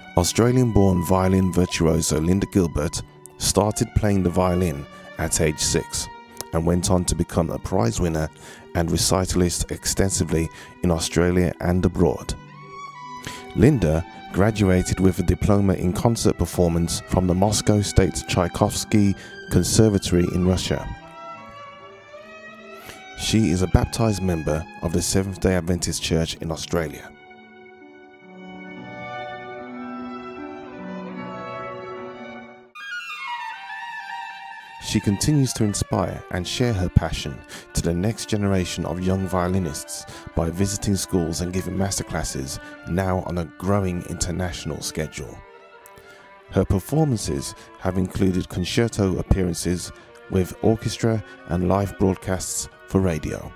Australian-born violin virtuoso Linda Gilbert started playing the violin at age 6 and went on to become a prize winner and recitalist extensively in Australia and abroad. Linda graduated with a diploma in concert performance from the Moscow State Tchaikovsky Conservatory in Russia. She is a baptized member of the Seventh-day Adventist Church in Australia. She continues to inspire and share her passion to the next generation of young violinists by visiting schools and giving masterclasses, now on a growing international schedule. Her performances have included concerto appearances with orchestra and live broadcasts for radio.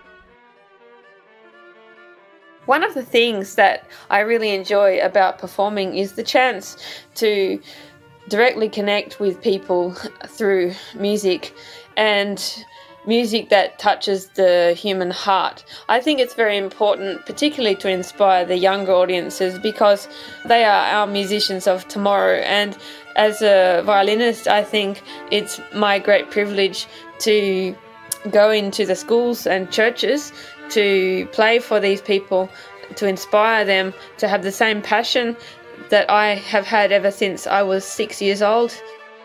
One of the things that I really enjoy about performing is the chance to directly connect with people through music, and music that touches the human heart. I think it's very important, particularly to inspire the younger audiences, because they are our musicians of tomorrow. And as a violinist, I think it's my great privilege to go into the schools and churches to play for these people, to inspire them to have the same passion that I have had ever since I was 6 years old.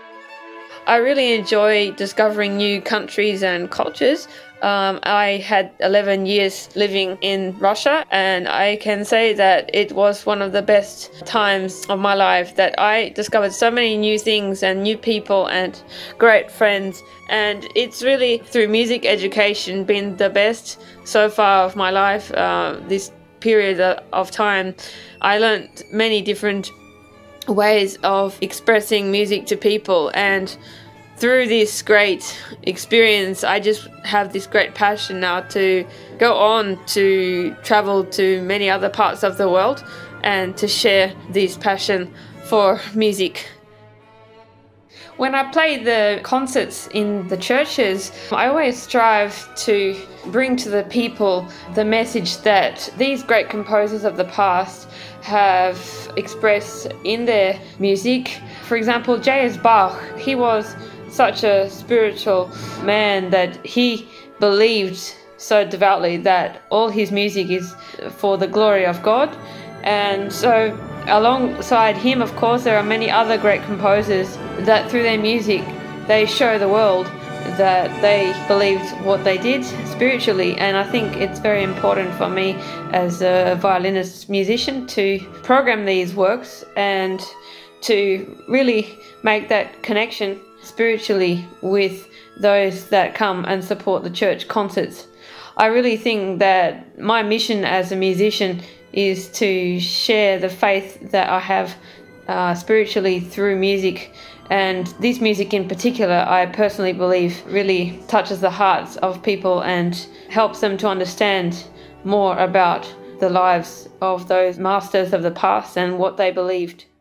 I really enjoy discovering new countries and cultures. I had 11 years living in Russia, and I can say that it was one of the best times of my life, that I discovered so many new things and new people and great friends. And it's really, through music education, been the best so far of my life. This period of time, I learned many different ways of expressing music to people, and through this great experience, I just have this great passion now to go on to travel to many other parts of the world and to share this passion for music. When I play the concerts in the churches, I always strive to bring to the people the message that these great composers of the past have expressed in their music. For example, J.S. Bach, he was such a spiritual man that he believed so devoutly that all his music is for the glory of God. And so alongside him, of course, there are many other great composers that through their music they show the world that they believed what they did spiritually. And I think it's very important for me as a violinist musician to program these works and to really make that connection spiritually with those that come and support the church concerts. I really think that my mission as a musician is to share the faith that I have spiritually through music. And this music in particular, I personally believe, really touches the hearts of people and helps them to understand more about the lives of those masters of the past and what they believed.